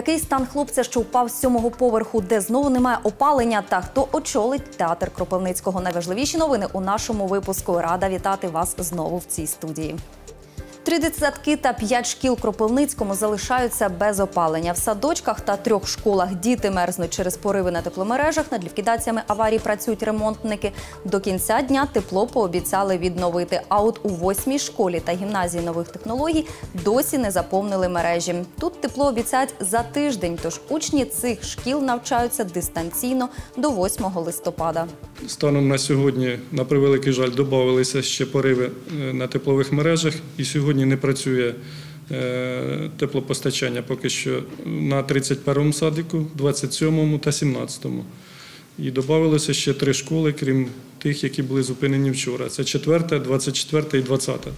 Який стан хлопця, що впав з 7-го поверху, де знову немає опалення, та хто очолить театр Кропивницького? Найважливіші новини у нашому випуску. Рада вітати вас знову в цій студії. 3 дитсадки та 5 шкіл у Кропивницькому залишаються без опалення. В садочках та 3 школах діти мерзнуть через пориви на тепломережах. Над ліквідаціями аварій працюють ремонтники. До кінця дня тепло пообіцяли відновити. А от у 8-й школі та гімназії нових технологій досі не заповнили мережі. Тут тепло обіцяють за тиждень, тож учні цих шкіл навчаються дистанційно до 8 листопада. Станом на сьогодні, на превеликий жаль, додавалися ще пориви на теплових мережах. І сьогодні не працює теплопостачання поки що на 31-му садику, 27-му та 17-му. І додавалося ще 3 школи, крім тих, які були зупинені вчора. Це 4-та, 24-та і 20-та.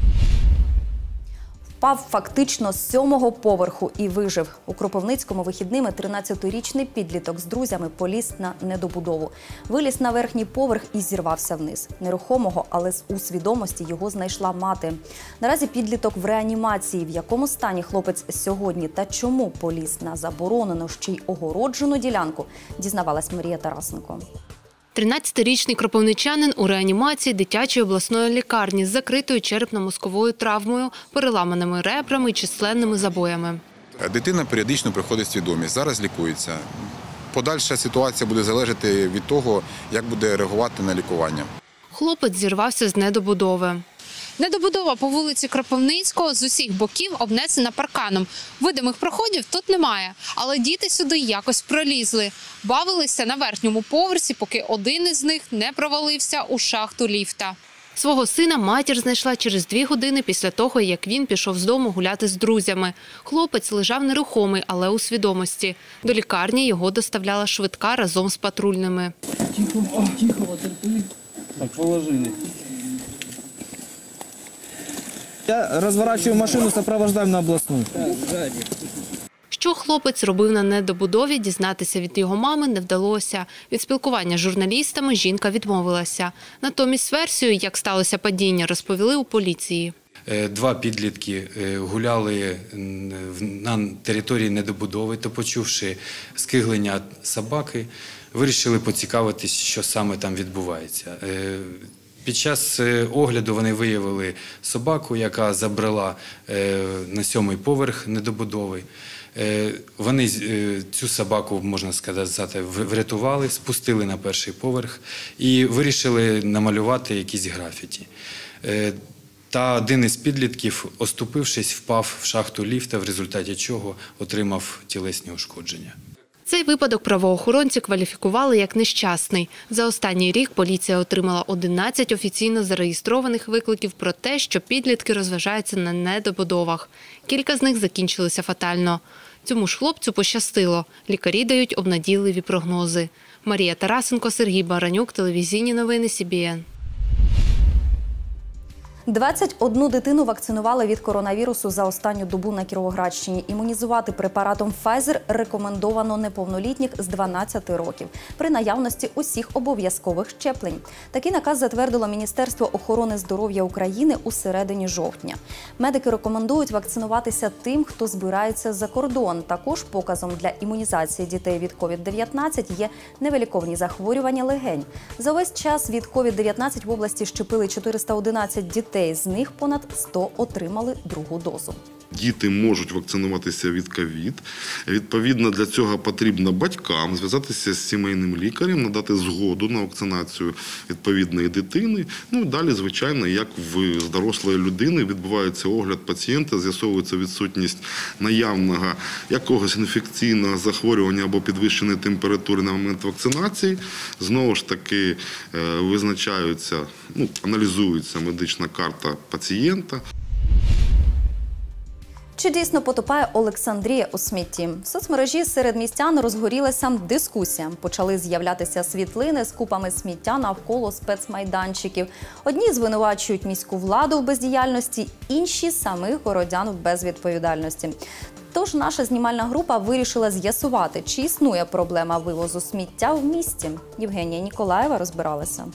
Впав фактично з 7-го поверху і вижив. У Кропивницькому вихідними 13-річний підліток з друзями поліз на недобудову. Виліз на верхній поверх і зірвався вниз. Нерухомого, але у свідомості його знайшла мати. Наразі підліток в реанімації. В якому стані хлопець сьогодні та чому поліз на заборонену, ще й огороджену ділянку, дізнавалась Марія Тарасенко. 13-річний кропивничанин у реанімації дитячої обласної лікарні з закритою черепно-мозковою травмою, переламаними ребрами і численними забоями. Дитина періодично приходить в свідомість, зараз лікується. Подальша ситуація буде залежати від того, як буде реагувати на лікування. Хлопець зірвався з недобудови. Недобудова по вулиці Кропивницького з усіх боків обнесена парканом. Видимих проходів тут немає, але діти сюди якось пролізли. Бавилися на верхньому поверсі, поки один із них не провалився у шахту ліфта. Свого сина матір знайшла через 2 години після того, як він пішов з дому гуляти з друзями. Хлопець лежав нерухомий, але у свідомості. До лікарні його доставляла швидка разом з патрульними. Тихо, терпи. Так, положили. Я розворачую машину, сопровождаємо на обласну. Що хлопець робив на недобудові, дізнатися від його мами не вдалося. Від спілкування з журналістами жінка відмовилася. Натомість версію, як сталося падіння, розповіли у поліції. 2 підлітки гуляли на території недобудови та, почувши скиглення собаки, вирішили поцікавитись, що саме там відбувається. Під час огляду вони виявили собаку, яка забрела на 7-й поверх недобудови. Вони цю собаку, можна сказати, врятували, спустили на 1-й поверх і вирішили намалювати якісь графіті. Та один із підлітків, оступившись, впав в шахту ліфта, в результаті чого отримав тілесні ушкодження. Цей випадок правоохоронці кваліфікували як нещасний. За останній рік поліція отримала 11 офіційно зареєстрованих викликів про те, що підлітки розважаються на недобудовах. Кілька з них закінчилися фатально. Цьому ж хлопцю пощастило. Лікарі дають обнадійливі прогнози. Марія Тарасенко, Сергій Баранюк, телевізійні новини СІБІН. 21 дитину вакцинували від коронавірусу за останню добу на Кіровоградщині. Імунізувати препаратом Pfizer рекомендовано неповнолітніх з 12 років при наявності усіх обов'язкових щеплень. Такий наказ затвердило Міністерство охорони здоров'я України у середині жовтня. Медики рекомендують вакцинуватися тим, хто збирається за кордон. Також показом для імунізації дітей від COVID-19 є невиліковні захворювання легень. За весь час від COVID-19 в області щепили 411 дітей. З них понад 100 отримали другу дозу. Діти можуть вакцинуватися від ковід. Відповідно, для цього потрібно батькам зв'язатися з сімейним лікарем, надати згоду на вакцинацію відповідної дитини. Ну і далі, звичайно, як в дорослої людини, відбувається огляд пацієнта, з'ясовується відсутність наявного якогось інфекційного захворювання або підвищеної температури на момент вакцинації. Знову ж таки, визначаються, аналізується медична карта пацієнта. Чи дійсно потопає Олександрія у смітті? В соцмережі серед містян розгорілася дискусія. Почали з'являтися світлини з купами сміття навколо спецмайданчиків. Одні звинувачують міську владу в бездіяльності, інші – самих городян в безвідповідальності. Тож наша знімальна група вирішила з'ясувати, чи існує проблема вивозу сміття в місті. Євгенія Ніколаєва розбиралася.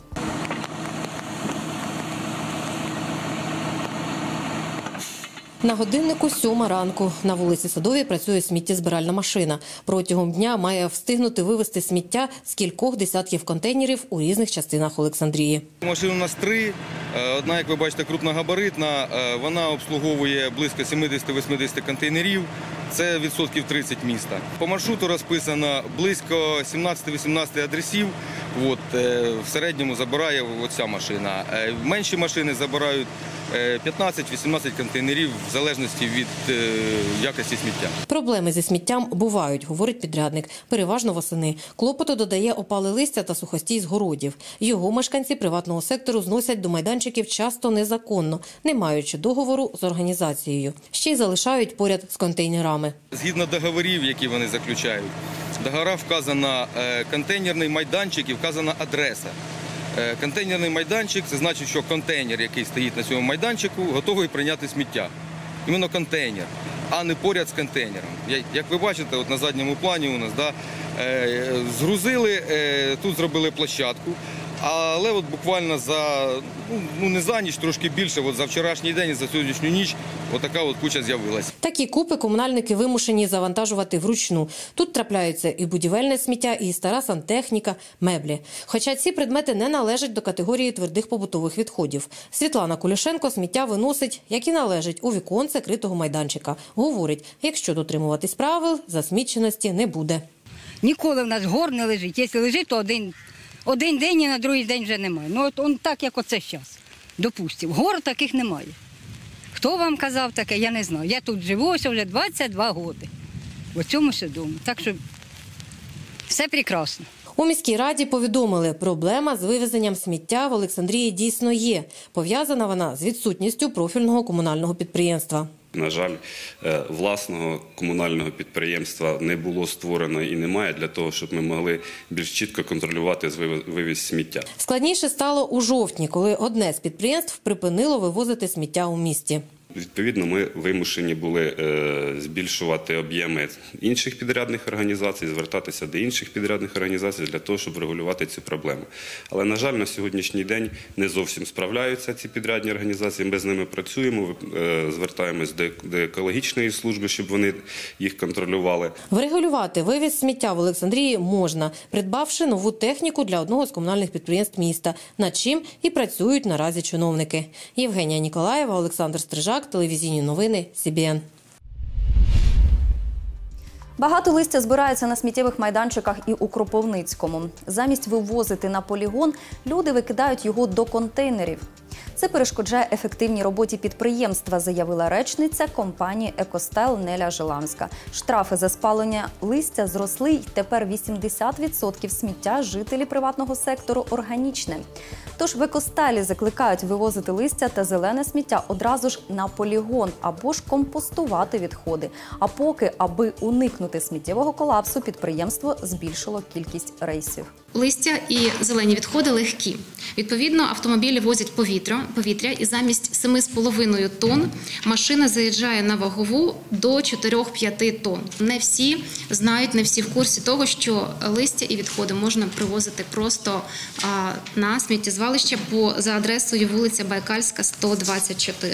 На годиннику 7 ранку. На вулиці Садовій працює сміттєзбиральна машина. Протягом дня має встигнути вивезти сміття з кількох десятків контейнерів у різних частинах Олександрії. Машин у нас 3. Одна, як ви бачите, крупногабаритна. Вона обслуговує близько 70-80 контейнерів. Це відсотків 30 міста. По маршруту розписано близько 17-18 адресів. В середньому забирає оця машина. Менші машини забирають 15-18 контейнерів в залежності від якості сміття. Проблеми зі сміттям бувають, говорить підрядник. Переважно восени. Клопоту додає опале листя та сухостій з городів. Його мешканці приватного сектору зносять до майданчиків часто незаконно, не маючи договору з організацією. Ще й залишають поряд з контейнерами. Згідно договорів, які вони заключають, в договорах вказано контейнерний майданчик і вказана адреса. Контейнерний майданчик – це значить, що контейнер, який стоїть на цьому майданчику, готовий прийняти сміття. Іменно контейнер, а не поряд з контейнером. Як ви бачите, на задньому плані у нас згрузили, тут зробили площадку. Але буквально не за ніч, трошки більше, за вчорашній день і за сьогоднішню ніч така куча з'явилася. Такі купи комунальники вимушені завантажувати вручну. Тут трапляються і будівельне сміття, і стара сантехніка, меблі. Хоча ці предмети не належать до категорії твердих побутових відходів. Світлана Кулішенко сміття виносить, як і належить, у віконце критого майданчика. Говорить, якщо дотримуватись правил, засміченості не буде. Ніколи в нас гор не лежить. Якщо лежить, то один день і на другий день вже немає. Так, як оце зараз. Допустимо. Гор таких немає. Хто вам казав таке, я не знаю. Я тут живу вже 22 роки. В цьому дому. Так що все прекрасно. У міській раді повідомили, проблема з вивезенням сміття в Олександрії дійсно є. Пов'язана вона з відсутністю профільного комунального підприємства. На жаль, власного комунального підприємства не було створено і немає для того, щоб ми могли більш чітко контролювати вивіз сміття. Складніше стало у жовтні, коли одне з підприємств припинило вивозити сміття у місті. Відповідно, ми вимушені були збільшувати об'єми інших підрядних організацій, звертатися до інших підрядних організацій для того, щоб врегулювати цю проблему. Але, на жаль, на сьогоднішній день не зовсім справляються ці підрядні організації. Ми з ними працюємо, звертаємось до екологічної служби, щоб вони їх контролювали. Врегулювати вивіз сміття в Олександрії можна, придбавши нову техніку для одного з комунальних підприємств міста, над чим і працюють наразі чиновники. Євгенія Ніколаєва, Олександр Стрижак, телевізійні новини, СІБІН. Багато листя збирається на сміттєвих майданчиках і у Кропивницькому. Замість вивозити на полігон, люди викидають його до контейнерів. Це перешкоджає ефективній роботі підприємства, заявила речниця компанії «Екостайл» Неля Жиламська. Штрафи за спалення листя зросли, й тепер 80% сміття жителі приватного сектору органічне. Тож в «Екостайлі» закликають вивозити листя та зелене сміття одразу ж на полігон або ж компостувати відходи. А поки, аби уникнути сміттєвого колапсу, підприємство збільшило кількість рейсів. Листя і зелені відходи легкі. Відповідно, автомобілі возять повітря і замість 7,5 тонн машина заїжджає на вагову до 4-5 тонн. Не всі знають, не всі в курсі того, що листя і відходи можна привозити просто на сміттєзвалище за адресою вулиця Байкальська, 124.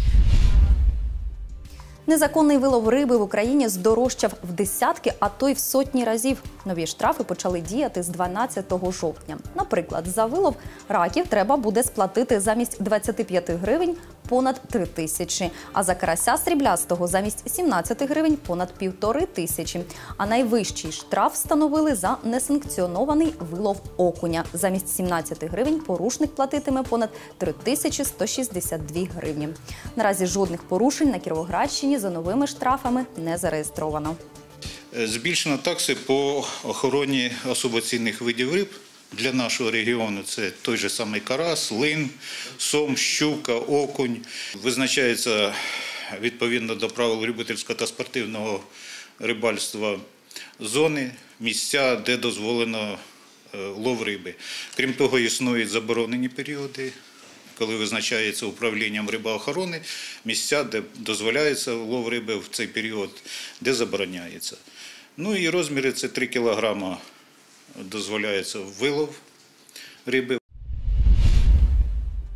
Незаконний вилов риби в Україні здорожчав в десятки, а то й в сотні разів. Нові штрафи почали діяти з 12 жовтня. Наприклад, за вилов раків треба буде сплатити замість 25 гривень понад 3 тисячі, а за карася сріблястого замість 17 гривень понад 1500. А найвищий штраф встановили за несанкціонований вилов окуня. Замість 17 гривень порушник платитиме понад 3162 гривні. Наразі жодних порушень на Кіровоградщині за новими штрафами не зареєстровано. Збільшено такси по охороні особо цінних видів риб для нашого регіону. Це той же самий карась, лин, сом, щука, окунь. Визначається відповідно до правил любительського та спортивного рибальства зони, місця, де дозволено лов риби. Крім того, існують заборонені періоди, коли визначається управлінням рибоохорони, місця, де дозволяється лов риби в цей період, де забороняється. Ну і розміри – це 3 кілограма дозволяється вилов риби.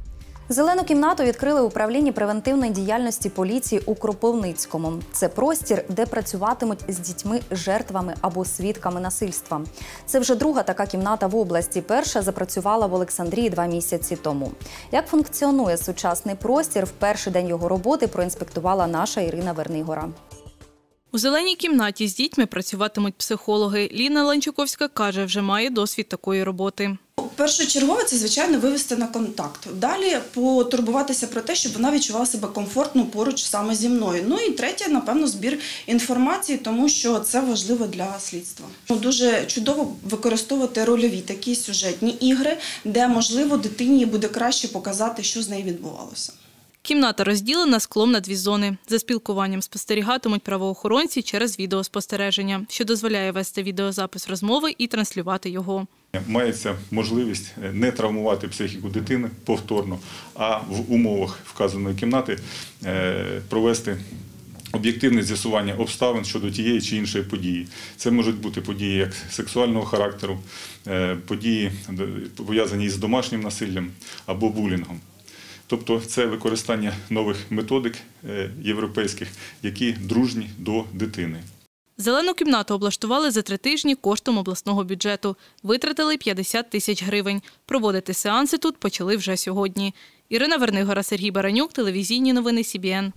Зелену кімнату відкрили у управлінні превентивної діяльності поліції у Кропивницькому. Це простір, де працюватимуть з дітьми-жертвами або свідками насильства. Це вже друга така кімната в області. Перша запрацювала в Олександрії 2 місяці тому. Як функціонує сучасний простір, в перший день його роботи проінспектувала наша Ірина Вернигора. У зеленій кімнаті з дітьми працюватимуть психологи. Ліна Ланчуковська каже, вже має досвід такої роботи. Першочергово це, звичайно, вивести на контакт. Далі потурбуватися про те, щоб вона відчувала себе комфортно поруч саме зі мною. Ну і третє, напевно, збір інформації, тому що це важливо для слідства. Дуже чудово використовувати рольові такі сюжетні ігри, де, можливо, дитині буде краще показати, що з нею відбувалося. Кімната розділена склом на 2 зони. За спілкуванням спостерігатимуть правоохоронці через відеоспостереження, що дозволяє вести відеозапис розмови і транслювати його. Мається можливість не травмувати психіку дитини повторно, а в умовах вказаної кімнати провести об'єктивне з'ясування обставин щодо тієї чи іншої події. Це можуть бути події як сексуального характеру, події, пов'язані з домашнім насиллям або булінгом. Тобто це використання нових методик європейських, які дружні до дитини. Зелену кімнату облаштували за 3 тижні коштом обласного бюджету. Витратили 50 тисяч гривень. Проводити сеанси тут почали вже сьогодні. Ірина Вернигора, Сергій Баранюк, телевізійні новини СІБІН.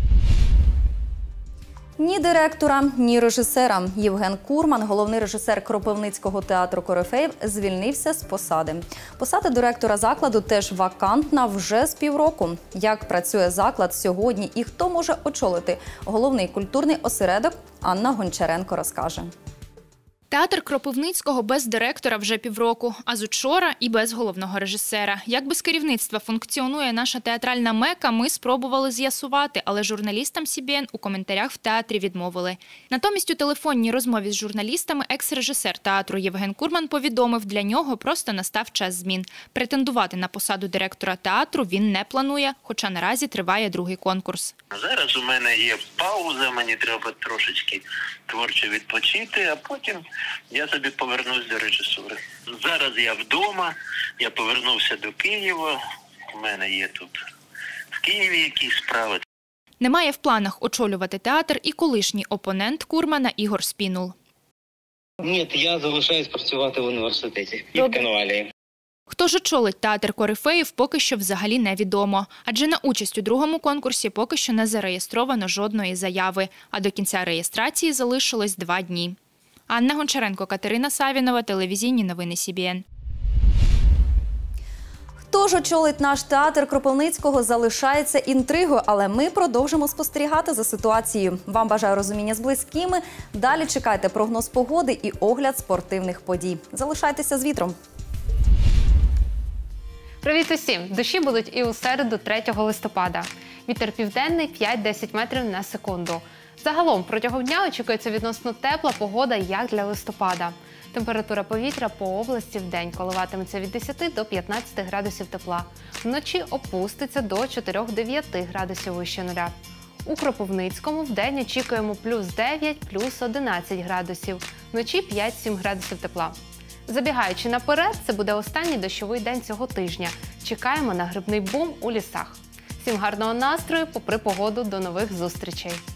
Ні директора, ні режисера. Євген Курман, головний режисер Кропивницького театру «Корифеїв», звільнився з посади. Посада директора закладу теж вакантна вже з півроку. Як працює заклад сьогодні і хто може очолити головний культурний осередок, Анна Гончаренко розкаже. Театр Кропивницького без директора вже півроку, а з учора і без головного режисера. Як без керівництва функціонує наша театральна мека, ми спробували з'ясувати, але журналістам СІБІН у коментарях в театрі відмовили. Натомість у телефонній розмові з журналістами екс-режисер театру Євген Курман повідомив, для нього просто настав час змін. Претендувати на посаду директора театру він не планує, хоча наразі триває другий конкурс. Зараз у мене є пауза, мені треба трошечки творчо відпочити, а потім я собі повернусь до режисури. Зараз я вдома, я повернувся до Києва, у мене є тут в Києві якісь справи. Немає в планах очолювати театр і колишній опонент Курмана Ігор Спінул. Ні, я залишаюсь працювати в університеті і в Конвалії. Хто ж очолить театр «Корифеїв» поки що взагалі невідомо. Адже на участь у другому конкурсі поки що не зареєстровано жодної заяви. А до кінця реєстрації залишилось 2 дні. Анна Гончаренко, Катерина Савінова, телевізійні новини СІБІН. Хто ж очолить наш театр Кропивницького, залишається інтригою, але ми продовжимо спостерігати за ситуацією. Вам бажаю розуміння з близькими. Далі чекайте прогноз погоди і огляд спортивних подій. Залишайтеся з вітром. Привіт усім! Дощі будуть і у середу 3 листопада. Вітер південний 5-10 метрів на секунду. Загалом протягом дня очікується відносно тепла погода, як для листопада. Температура повітря по області в день коливатиметься від 10 до 15 градусів тепла. Вночі опуститься до 4-9 градусів вище нуля. У Кропивницькому вдень очікуємо плюс 9, плюс 11 градусів. Вночі 5-7 градусів тепла. Забігаючи наперед, це буде останній дощовий день цього тижня. Чекаємо на грибний бум у лісах. Всім гарного настрою, попри погоду, до нових зустрічей!